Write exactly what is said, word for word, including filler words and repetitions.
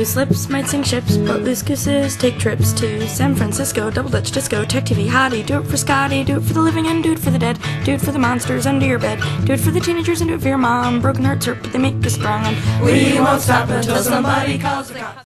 slips might sink ships, but loose gooses take trips to San Francisco. Double Dutch disco, tech T V hottie. Do it for Scotty, do it for the living and do it for the dead. Do it for the monsters under your bed. Do it for the teenagers and do it for your mom. Broken hearts hurt, but they make us strong. And we won't stop until somebody calls the cops.